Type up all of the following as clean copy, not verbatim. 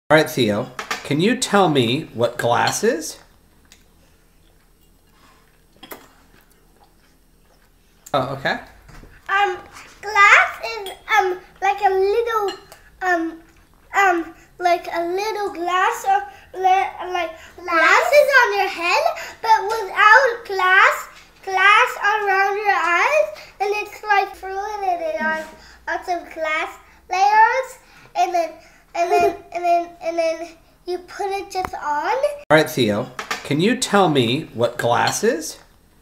All right, Theo, can you tell me what glass is? Oh, okay. Glass is like a little like a little glass or like glasses on your head, but without glass around your eyes, and it's like fluid and it has lots of glass layers, and then you put it just on. All right, Theo, can you tell me what glass is?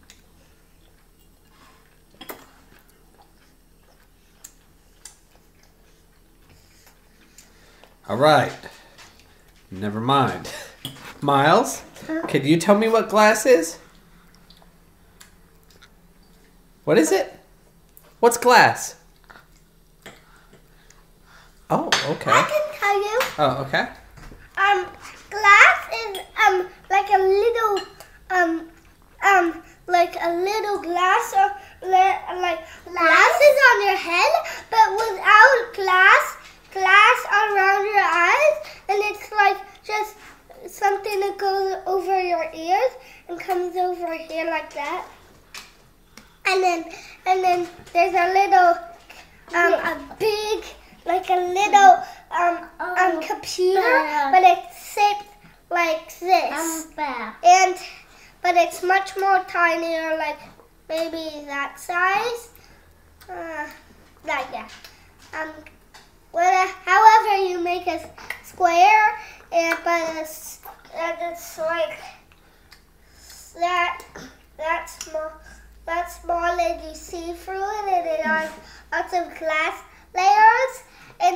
All right. Never mind. Miles, can you tell me what glass is? What is it? What's glass? Oh, okay. I can tell you. Oh, okay. Glass is like a little like a little glass or like glasses on your head, but without glass around your eyes, and it's like just something that goes over your ears and comes over here like that. And then there's a little a big like a little computer, but it's shaped like this. But it's much more tinier, like maybe that size. Like yeah. However you make a square, but it's like that small, and you see through it, and it has lots of glass layers, and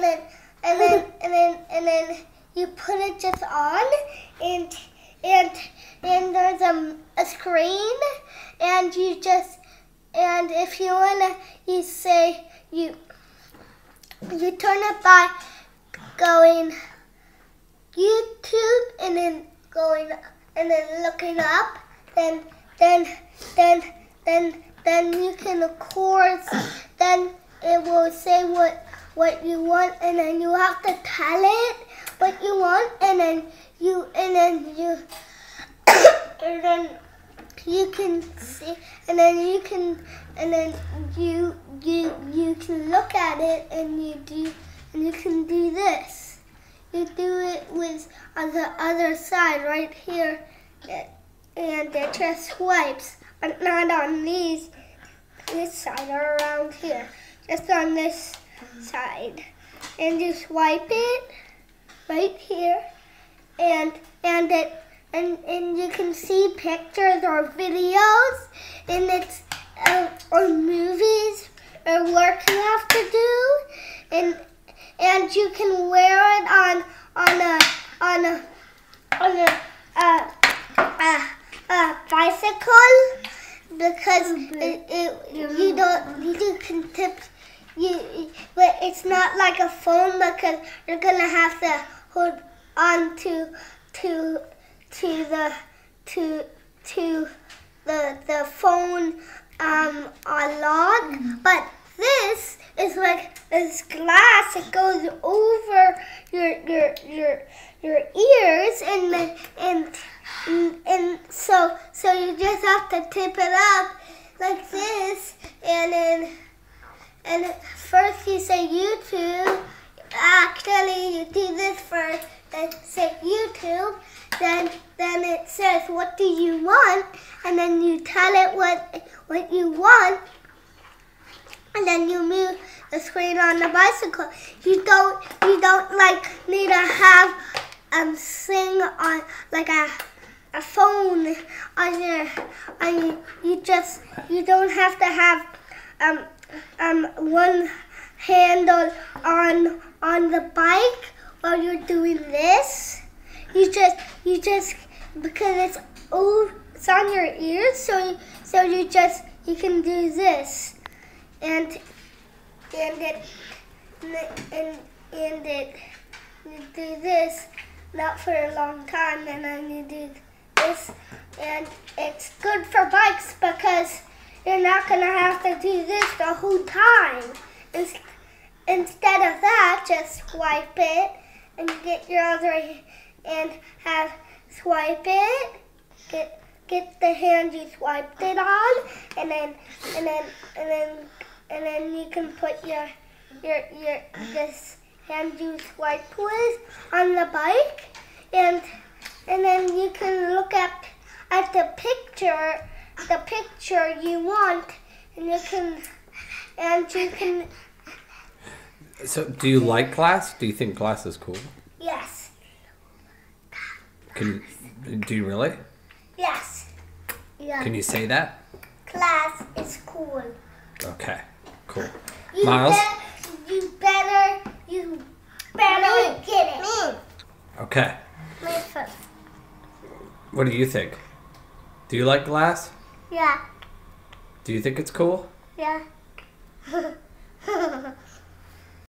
then you put it just on, and there's a screen, and if you wanna, you turn it by going YouTube and then looking up, then you can, of course, then it will say what you want, and then you have to tell it what you want, and then you can see, and then you can look at it, and you can do this. You do it with on the other side right here, and it just swipes, but not on this side or around here, just on this side, and you swipe it right here, and you can see pictures or videos, and it's or movies or work you have to do, and you can wear it on a bicycle, because you can tip but it's not like a phone, because you're gonna have to hold on to the phone a lot, but this is like this glass. It goes over your ears, and so you just have to tip it up like this, and first you say YouTube. Actually, you do this first, then say YouTube. Then it says, what do you want? And then you tell it what you want, and then you move the screen on the bicycle. You don't like need to have thing on like a phone on your you don't have to have one handle on the bike while you're doing this. You just because it's on your ears, so you can do this, and you do this not for a long time, and then you do this, and it's good for bikes because you're not gonna have to do this the whole time. Instead of that, just swipe it and get your other and have swipe it. Get the hand you swiped it on, and then you can put your this hand you swiped with on the bike, and then you can look at the picture you want, and you can. So, do you like glass? Do you think glass is cool? Yes. Do you really? Yes. Yeah. Can you say that? Glass is cool. Okay, cool. You Miles? You better get it. Okay. Me first. What do you think? Do you like glass? Yeah. Do you think it's cool? Yeah.